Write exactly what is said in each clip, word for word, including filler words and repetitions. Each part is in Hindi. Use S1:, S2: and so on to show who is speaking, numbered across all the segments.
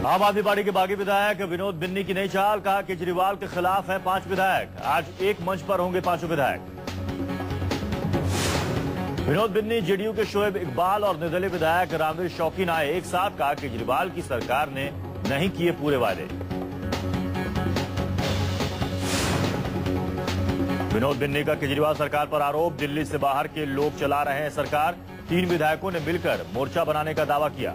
S1: आम आदमी पार्टी के बागी विधायक विनोद बिन्नी की नई चाल, कहा केजरीवाल के खिलाफ हैं पांच विधायक, आज एक मंच पर होंगे पांचों विधायक। विनोद बिन्नी, जेडीयू के शोएब इकबाल और निर्दलीय विधायक रामवीर शौकीन आए एक साथ, कहा केजरीवाल की सरकार ने नहीं किए पूरे वादे। विनोद बिन्नी का केजरीवाल सरकार पर आरोप, दिल्ली से बाहर के लोग चला रहे हैं सरकार, तीन विधायकों ने मिलकर मोर्चा बनाने का दावा किया।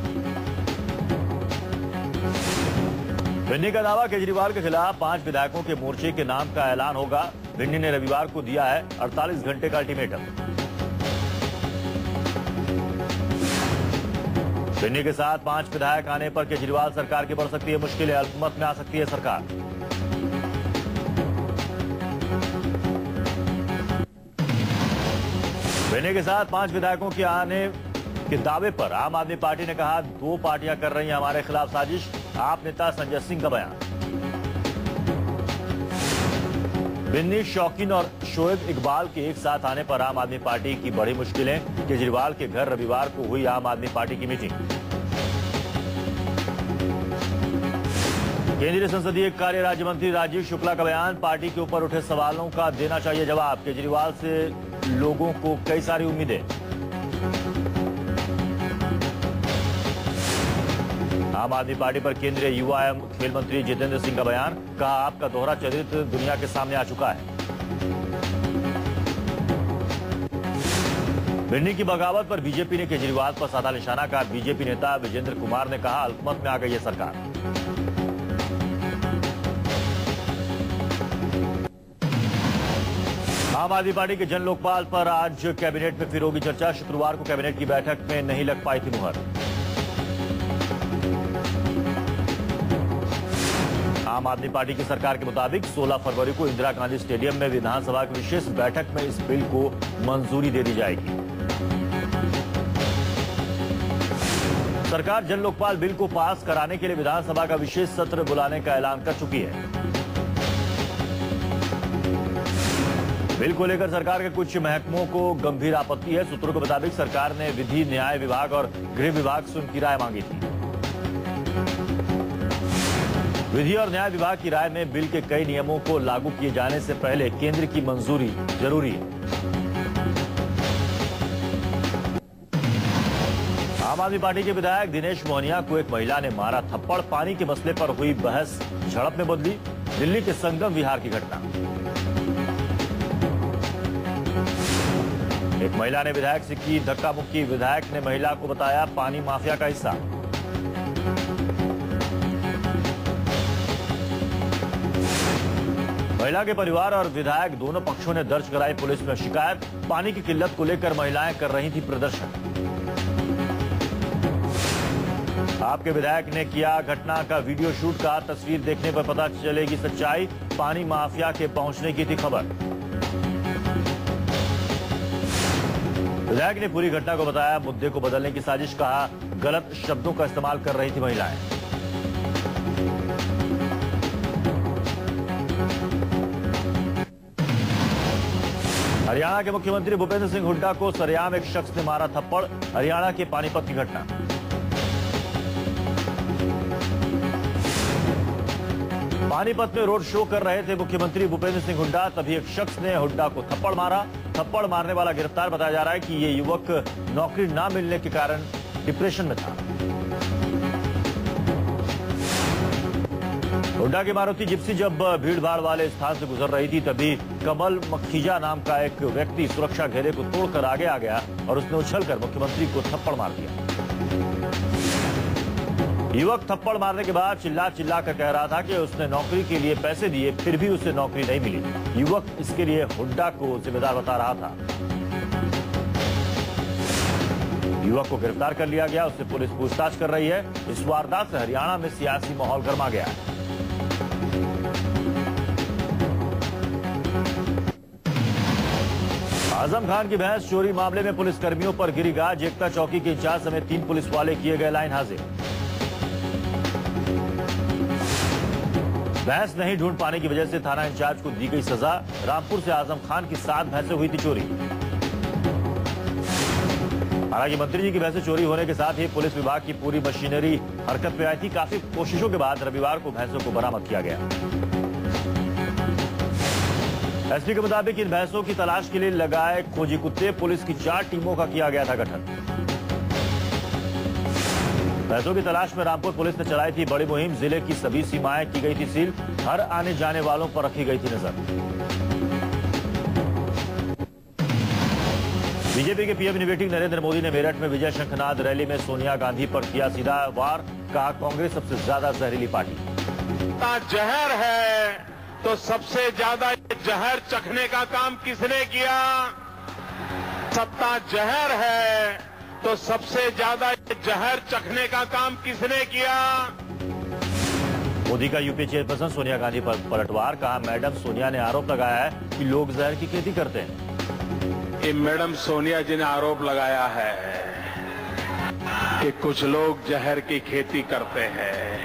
S1: बिन्नी का दावा, केजरीवाल के खिलाफ पांच विधायकों के मोर्चे के नाम का ऐलान होगा। बिन्नी ने रविवार को दिया है अड़तालीस घंटे का अल्टीमेटम। बिन्नी के साथ पांच विधायक आने पर केजरीवाल सरकार की बढ़ सकती है मुश्किलें, अल्पमत में आ सकती है सरकार। बिन्नी के साथ पांच विधायकों के आने के दावे पर आम आदमी पार्टी ने कहा, दो पार्टियां कर रही हैं हमारे खिलाफ साजिश। आप नेता संजय सिंह का बयान। बिन्नी, शौकीन और शोएब इकबाल के एक साथ आने पर आम आदमी पार्टी की बड़ी मुश्किलें, केजरीवाल के घर रविवार को हुई आम आदमी पार्टी की मीटिंग। केंद्रीय संसदीय कार्य राज्य मंत्री राजीव शुक्ला का बयान, पार्टी के ऊपर उठे सवालों का देना चाहिए जवाब, केजरीवाल से लोगों को कई सारी उम्मीदें। आम आदमी पार्टी पर केंद्रीय युवा एवं खेल मंत्री जितेंद्र सिंह का बयान, कहा आपका दोहरा चरित्र दुनिया के सामने आ चुका है। बिन्नी की बगावत पर बीजेपी ने केजरीवाल पर साधा निशाना, कहा बीजेपी नेता विजेंद्र कुमार ने कहा अल्पमत में आ गई है सरकार। आम आदमी पार्टी के जन लोकपाल पर आज कैबिनेट में फिर होगी चर्चा, शुक्रवार को कैबिनेट की बैठक में नहीं लग पाई थी मुहर। आम आदमी पार्टी की सरकार के मुताबिक सोलह फरवरी को इंदिरा गांधी स्टेडियम में विधानसभा की विशेष बैठक में इस बिल को मंजूरी दे दी जाएगी। सरकार जन लोकपाल बिल को पास कराने के लिए विधानसभा का विशेष सत्र बुलाने का ऐलान कर चुकी है। बिल को लेकर सरकार के कुछ महकमों को गंभीर आपत्ति है। सूत्रों के मुताबिक सरकार ने विधि, न्याय विभाग और गृह विभाग से उनकी राय मांगी थी। विधि और न्याय विभाग की राय में बिल के कई नियमों को लागू किए जाने से पहले केंद्र की मंजूरी जरूरी है। आम आदमी पार्टी के विधायक दिनेश मोहनिया को एक महिला ने मारा थप्पड़, पानी के मसले पर हुई बहस झड़प में बदली, दिल्ली के संगम विहार की घटना। एक महिला ने विधायक से की धक्का मुक्की, विधायक ने महिला को बताया पानी माफिया का हिस्सा। महिला के परिवार और विधायक दोनों पक्षों ने दर्ज कराई पुलिस में शिकायत, पानी की किल्लत को लेकर महिलाएं कर रही थी प्रदर्शन। आपके विधायक ने किया घटना का वीडियो शूट, का तस्वीर देखने पर पता चलेगी सच्चाई, पानी माफिया के पहुंचने की थी खबर। विधायक ने पूरी घटना को बताया मुद्दे को बदलने की साजिश, कहा गलत शब्दों का इस्तेमाल कर रही थी महिलाएं। हरियाणा के मुख्यमंत्री भूपेंद्र सिंह हुड्डा को सरेआम एक शख्स ने मारा थप्पड़, हरियाणा के पानीपत की घटना। पानीपत में रोड शो कर रहे थे मुख्यमंत्री भूपेंद्र सिंह हुड्डा, तभी एक शख्स ने हुड्डा को थप्पड़ मारा। थप्पड़ मारने वाला गिरफ्तार बताया जा रहा है कि ये युवक नौकरी न मिलने के कारण डिप्रेशन में था। हुड्डा की मारुति जिप्सी जब भीड़भाड़ वाले स्थान से गुजर रही थी, तभी कमल मखीजा नाम का एक व्यक्ति सुरक्षा घेरे को तोड़कर आगे आ गया और उसने उछलकर मुख्यमंत्री को थप्पड़ मार दिया। युवक थप्पड़ मारने के बाद चिल्ला चिल्ला कर कह रहा था कि उसने नौकरी के लिए पैसे दिए, फिर भी उसे नौकरी नहीं मिली। युवक इसके लिए हुड्डा को जिम्मेदार बता रहा था। युवक को गिरफ्तार कर लिया गया, उससे पुलिस पूछताछ कर रही है। इस वारदात से हरियाणा में सियासी माहौल गर्मा गया है। आजम खान की भैंस चोरी मामले में पुलिसकर्मियों पर गिरी गाज, एकता चौकी के इंचार्ज समेत तीन पुलिस वाले किए गए लाइन हाजिर। भैंस नहीं ढूंढ पाने की वजह से थाना इंचार्ज को दी गई सजा। रामपुर से आजम खान की सात भैंसें हुई थी चोरी। हालांकि मंत्री जी की भैंसें चोरी होने के साथ ही पुलिस विभाग की पूरी मशीनरी हरकत में आई थी। काफी कोशिशों के बाद रविवार को भैंसों को बरामद किया गया। एसपी के मुताबिक इन भैंसों की तलाश के लिए लगाए खोजी कुत्ते, पुलिस की चार टीमों का किया गया था गठन। भैंसों की तलाश में रामपुर पुलिस ने चलाई थी बड़ी मुहिम। जिले की सभी सीमाएं की गई थी सील। हर आने जाने वालों पर रखी गई थी नजर। बीजेपी के पीएम इनोवेटिव नरेंद्र मोदी ने मेरठ में विजय शंखनाद रैली में सोनिया गांधी पर किया सीधा वार। कहा, कांग्रेस सबसे ज्यादा जहरीली पार्टी।
S2: जहर है तो सबसे ज्यादा जहर चखने का काम किसने किया? सत्ता जहर है तो सबसे ज्यादा जहर चखने का काम किसने किया?
S1: मोदी का यूपी चेयरपर्सन सोनिया गांधी पर पलटवार। कहा, मैडम सोनिया ने आरोप लगाया है कि लोग जहर की खेती करते हैं।
S2: कि मैडम सोनिया जी ने आरोप लगाया है कि कुछ लोग जहर की खेती करते हैं।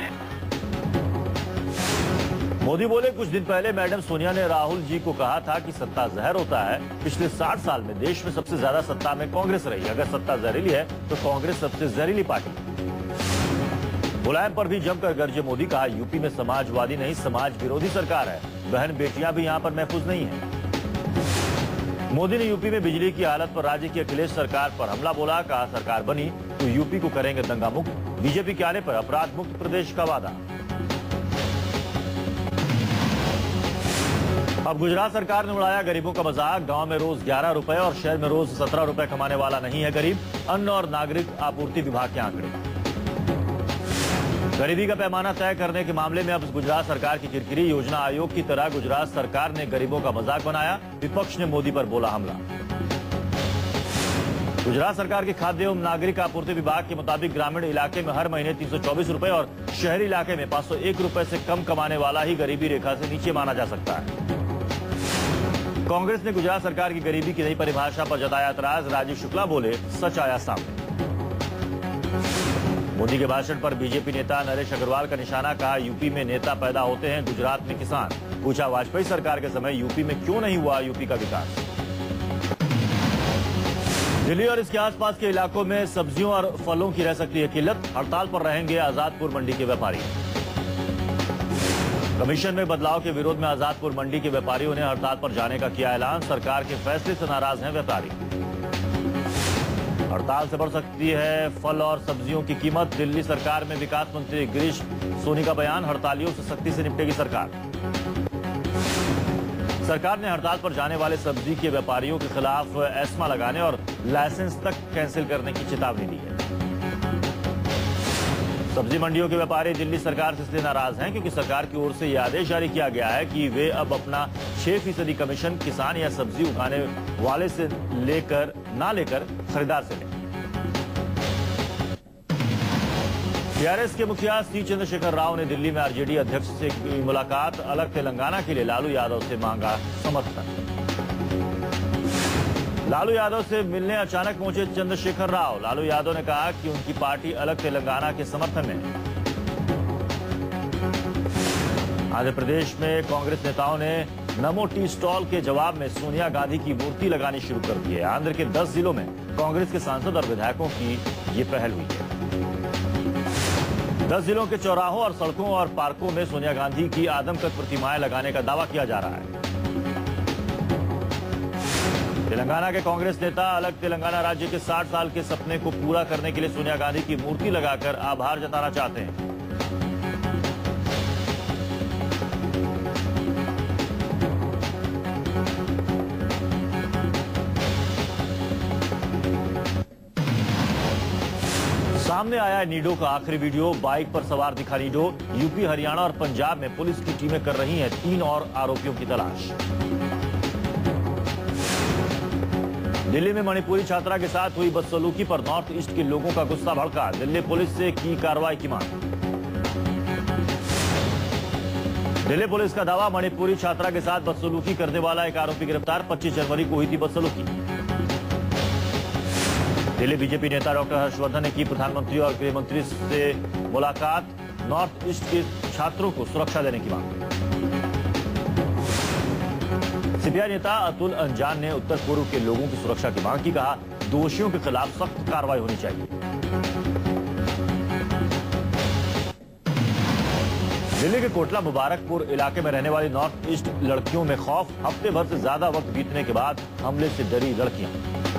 S1: मोदी बोले, कुछ दिन पहले मैडम सोनिया ने राहुल जी को कहा था कि सत्ता जहर होता है। पिछले साठ साल में देश में सबसे ज्यादा सत्ता में कांग्रेस रही। अगर सत्ता जहरीली है तो कांग्रेस सबसे जहरीली पार्टी। मुलायम पर भी जमकर गरजे मोदी। कहा, यूपी में समाजवादी नहीं समाज विरोधी सरकार है। बहन बेटियां भी यहां पर महफूज नहीं है। मोदी ने यूपी में बिजली की हालत पर राज्य की अखिलेश सरकार पर हमला बोला। कहा, सरकार बनी तो यूपी को करेंगे दंगा मुक्त। बीजेपी के आने पर अपराध मुक्त प्रदेश का वादा। अब गुजरात सरकार ने उड़ाया गरीबों का मजाक। गांव में रोज ग्यारह रुपए और शहर में रोज सत्रह रुपए कमाने वाला नहीं है गरीब। अन्न और नागरिक आपूर्ति विभाग के आंकड़े। गरीबी का पैमाना तय करने के मामले में अब गुजरात सरकार की किरकिरी। योजना आयोग की तरह गुजरात सरकार ने गरीबों का मजाक बनाया। विपक्ष ने मोदी पर बोला हमला। गुजरात सरकार के खाद्य एवं नागरिक आपूर्ति विभाग के मुताबिक ग्रामीण इलाके में हर महीने तीन सौ चौबीस रुपए और शहरी इलाके में पांच सौ एक रुपए से कम कमाने वाला ही गरीबी रेखा से नीचे माना जा सकता है। कांग्रेस ने गुजरात सरकार की गरीबी की नई परिभाषा पर जताया एतराज। राजीव शुक्ला बोले, सच आया सामने। मोदी के भाषण पर बीजेपी नेता नरेश अग्रवाल का निशाना। कहा, यूपी में नेता पैदा होते हैं, गुजरात में किसान। पूछा, वाजपेयी सरकार के समय यूपी में क्यों नहीं हुआ यूपी का विकास? दिल्ली और इसके आसपास के इलाकों में सब्जियों और फलों की रह सकती है किल्लत। हड़ताल पर रहेंगे आजादपुर मंडी के व्यापारी। कमीशन में बदलाव के विरोध में आजादपुर मंडी के व्यापारियों ने हड़ताल पर जाने का किया ऐलान। सरकार के फैसले से नाराज हैं व्यापारी। हड़ताल से बढ़ सकती है फल और सब्जियों की कीमत। दिल्ली सरकार में विकास मंत्री गिरीश सोनी का बयान। हड़तालियों से सख्ती से निपटेगी सरकार। सरकार ने हड़ताल पर जाने वाले सब्जी के व्यापारियों के खिलाफ एस्मा लगाने और लाइसेंस तक कैंसिल करने की चेतावनी दी है। सब्जी मंडियों के व्यापारी दिल्ली सरकार से इसलिए नाराज हैं क्योंकि सरकार की ओर से यह आदेश जारी किया गया है कि वे अब अपना छह फीसदी कमीशन किसान या सब्जी उगाने वाले से लेकर ना लेकर खरीदार से लें। टीआरएस के मुखिया सी चंद्रशेखर राव ने दिल्ली में आरजेडी अध्यक्ष से की मुलाकात। अलग तेलंगाना के लिए लालू यादव से मांगा समर्थन। लालू यादव से मिलने अचानक पहुंचे चंद्रशेखर राव। लालू यादव ने कहा कि उनकी पार्टी अलग तेलंगाना के समर्थन में है। आंध्र प्रदेश में कांग्रेस नेताओं ने नमो टी स्टॉल के जवाब में सोनिया गांधी की मूर्ति लगानी शुरू कर दी है। आंध्र के दस जिलों में कांग्रेस के सांसद और विधायकों की ये पहल हुई है। दस जिलों के चौराहों और सड़कों और पार्कों में सोनिया गांधी की आदमकद प्रतिमाएं लगाने का दावा किया जा रहा है। तेलंगाना के कांग्रेस नेता अलग तेलंगाना राज्य के साठ साल के सपने को पूरा करने के लिए सोनिया गांधी की मूर्ति लगाकर आभार जताना चाहते हैं। सामने आया है नीडो का आखिरी वीडियो। बाइक पर सवार दिखा नीडो। यूपी, हरियाणा और पंजाब में पुलिस की टीमें कर रही हैं तीन और आरोपियों की तलाश। दिल्ली में मणिपुरी छात्रा के साथ हुई बदसलूकी पर नॉर्थ ईस्ट के लोगों का गुस्सा भड़का। दिल्ली पुलिस से की कार्रवाई की मांग। दिल्ली पुलिस का दावा, मणिपुरी छात्रा के साथ बदसलूकी करने वाला एक आरोपी गिरफ्तार। पच्चीस जनवरी को हुई थी बदसलूकी। दिल्ली बीजेपी नेता डॉक्टर हर्षवर्धन ने की प्रधानमंत्री और गृह मंत्री से मुलाकात। नॉर्थ ईस्ट के छात्रों को सुरक्षा देने की मांग। सीपीआई नेता अतुल अंजान ने उत्तर पूर्व के लोगों की सुरक्षा की मांग की। कहा, दोषियों के खिलाफ सख्त कार्रवाई होनी चाहिए। दिल्ली के कोटला मुबारकपुर इलाके में रहने वाली नॉर्थ ईस्ट लड़कियों में खौफ। हफ्ते भर से ज्यादा वक्त बीतने के बाद हमले से डरी लड़कियां।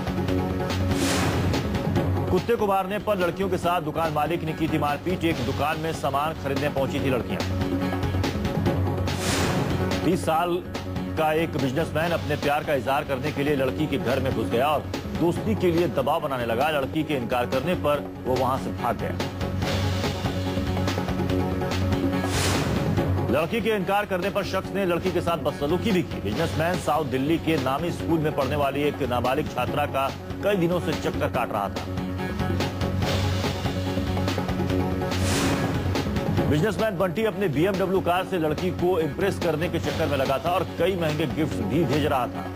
S1: कुत्ते को मारने पर लड़कियों के साथ दुकान मालिक ने की थी मारपीट। एक दुकान में सामान खरीदने पहुंची थी लड़कियां। तीस साल का एक बिजनेसमैन अपने प्यार का इजहार करने के लिए लड़की के घर में घुस गया और दोस्ती के लिए दबाव बनाने लगा। लड़की के इनकार करने पर वो वहां से भाग गया। लड़की के इनकार करने पर शख्स ने लड़की के साथ बदसलूकी भी की। बिजनेसमैन साउथ दिल्ली के नामी स्कूल में पढ़ने वाली एक नाबालिग छात्रा का कई दिनों से चक्कर काट रहा था। बिजनेसमैन बंटी अपने बीएमडब्ल्यू कार से लड़की को इंप्रेस करने के चक्कर में लगा था और कई महंगे गिफ्ट्स भी भेज रहा था।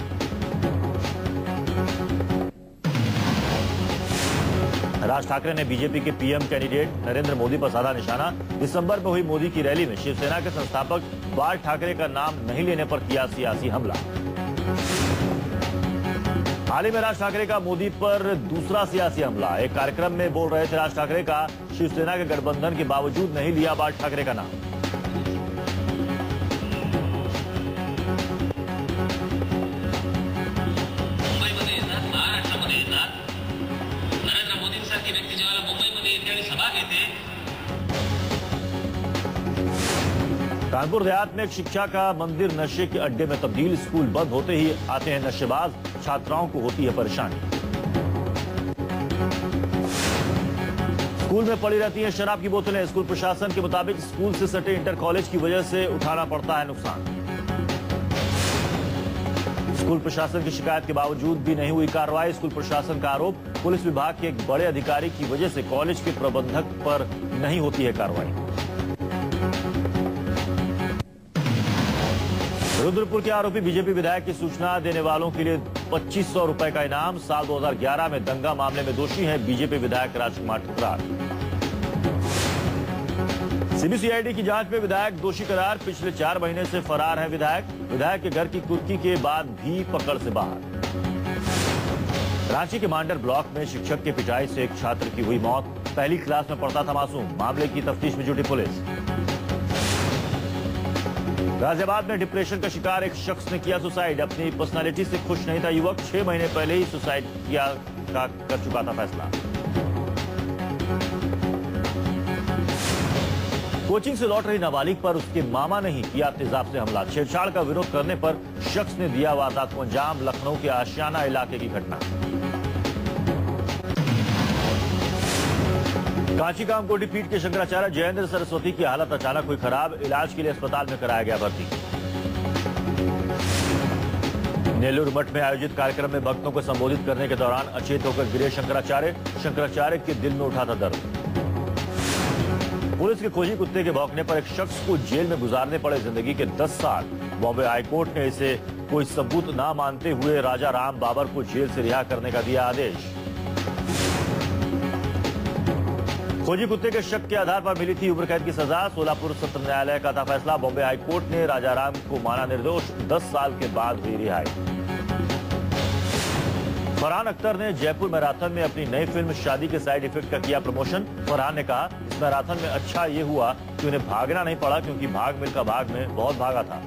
S1: राज ठाकरे ने बीजेपी के पीएम कैंडिडेट नरेंद्र मोदी पर साधा निशाना। दिसंबर में हुई मोदी की रैली में शिवसेना के संस्थापक बाल ठाकरे का नाम नहीं लेने पर किया सियासी हमला। हाल ही में राज ठाकरे का मोदी पर दूसरा सियासी हमला। एक कार्यक्रम में बोल रहे थे राज ठाकरे का शिवसेना के गठबंधन के बावजूद नहीं लिया बाल ठाकरे का नाम। कानपुर देहात में एक शिक्षा का मंदिर नशे के अड्डे में तब्दील। स्कूल बंद होते ही आते हैं नशेबाज। छात्राओं को होती है परेशानी। स्कूल में पड़ी रहती हैं शराब की बोतलें। स्कूल प्रशासन के मुताबिक स्कूल से सटे इंटर कॉलेज की वजह से उठाना पड़ता है नुकसान। स्कूल प्रशासन की शिकायत के बावजूद भी नहीं हुई कार्रवाई। स्कूल प्रशासन का आरोप पुलिस विभाग के एक बड़े अधिकारी की वजह से कॉलेज के प्रबंधक पर नहीं होती है कार्रवाई। रुद्रपुर के आरोपी बीजेपी विधायक की सूचना देने वालों के लिए पच्चीस सौ रुपए का इनाम। साल दो हज़ार ग्यारह में दंगा मामले में दोषी है बीजेपी विधायक राजकुमार ठुकरार। सीबीसीआईडी की जांच में विधायक दोषी करार। पिछले चार महीने से फरार है विधायक। विधायक के घर की कुर्की के बाद भी पकड़ से बाहर। रांची के मांडर ब्लॉक में शिक्षक की पिटाई से एक छात्र की हुई मौत। पहली क्लास में पढ़ता था मासूम। मामले की तफ्तीश में जुटी पुलिस। गाजियाबाद में डिप्रेशन का शिकार एक शख्स ने किया सुसाइड। अपनी पर्सनालिटी से खुश नहीं था युवक। छह महीने पहले ही सुसाइड किया का कर चुका था फैसला। कोचिंग से लौट रही नाबालिग पर उसके मामा ने ही किया तेजाब से हमला। छेड़छाड़ का विरोध करने पर शख्स ने दिया वारदात को अंजाम। लखनऊ के आशियाना इलाके की घटना। कांची कामकोटी पीठ के शंकराचार्य जयेंद्र सरस्वती की हालत अचानक हुई खराब। इलाज के लिए अस्पताल में कराया गया भर्ती। नेल्लूर मठ में आयोजित कार्यक्रम में भक्तों को संबोधित करने के दौरान अचेत होकर गिरे शंकराचार्य। शंकराचार्य के दिल में उठा था दर्द। पुलिस के खोजी कुत्ते के भौंकने पर एक शख्स को जेल में गुजारने पड़े जिंदगी के दस साल। बॉम्बे हाईकोर्ट ने इसे कोई सबूत न मानते हुए राजा राम बाबर को जेल से रिहा करने का दिया आदेश। खोजी कुत्ते के शक के आधार पर मिली थी उम्र कैद की सजा। सोलापुर सत्र न्यायालय का था फैसला। बॉम्बे हाईकोर्ट ने राजा राम को माना निर्दोष। दस साल के बाद हुई रिहाई। फरहान अख्तर ने जयपुर मैराथन में अपनी नई फिल्म शादी के साइड इफेक्ट का किया प्रमोशन। फरहान ने कहा इस मैराथन में अच्छा ये हुआ कि उन्हें भागना नहीं पड़ा क्योंकि भाग मिल्खा भाग में बहुत भागा था।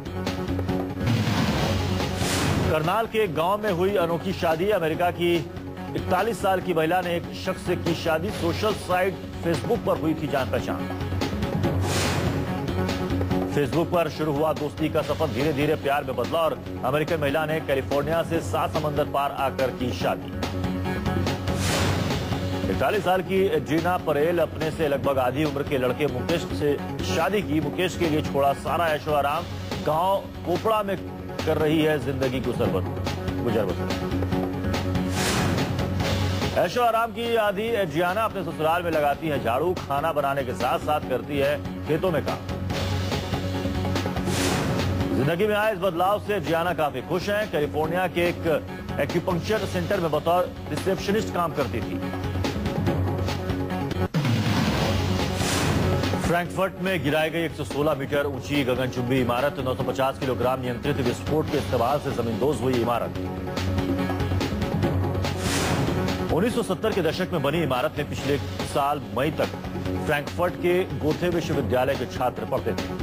S1: करनाल के एक गांव में हुई अनोखी शादी। अमेरिका की इकतालीस साल की महिला ने एक शख्स से की शादी। सोशल साइट फेसबुक पर हुई थी जान पहचान। फेसबुक पर शुरू हुआ दोस्ती का सफर धीरे धीरे प्यार में बदला और अमेरिकन महिला ने कैलिफोर्निया से सात समंदर पार आकर की शादी। इकतालीस साल की जीना परेल अपने से लगभग आधी उम्र के लड़के मुकेश से शादी की। मुकेश के लिए छोड़ा सारा ऐशो आराम। गांव पोपड़ा में कर रही है जिंदगी गुजर बसर। ऐशो आराम की आधी जियाना अपने ससुराल में लगाती है झाड़ू। खाना बनाने के साथ साथ करती है खेतों में काम। जिंदगी में आए इस बदलाव से जियाना काफी खुश हैं। कैलिफोर्निया के एक एक्यूपंक्चर सेंटर में बतौर रिसेप्शनिस्ट काम करती थी। फ्रैंकफर्ट में गिराई गई एक सौ सोलह मीटर ऊंची गगनचुंबी इमारत। नौ सौ पचास किलोग्राम नियंत्रित विस्फोट के इस्तेमाल से जमींदोज हुई इमारत। उन्नीस सौ सत्तर के दशक में बनी इमारत में पिछले साल मई तक फ्रैंकफर्ट के गोथे विश्वविद्यालय के छात्र पढ़ते थे।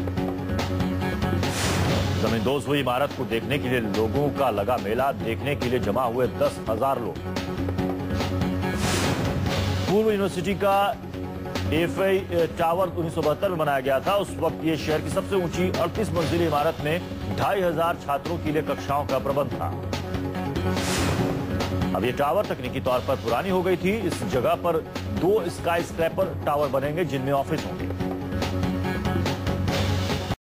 S1: जमींदोज हुई इमारत को देखने के लिए लोगों का लगा मेला। देखने के लिए जमा हुए दस हजार लोग। पूर्व यूनिवर्सिटी का एफआई टावर उन्नीस सौ बहत्तर में बनाया गया था। उस वक्त ये शहर की सबसे ऊंची अड़तीस मंजिली इमारत में ढाई हजार छात्रों के लिए कक्षाओं का प्रबंध था। अब ये टावर तकनीकी तौर पर पुरानी हो गई थी। इस जगह पर दो स्काई स्क्रैपर टावर बनेंगे जिनमें ऑफिस होंगे।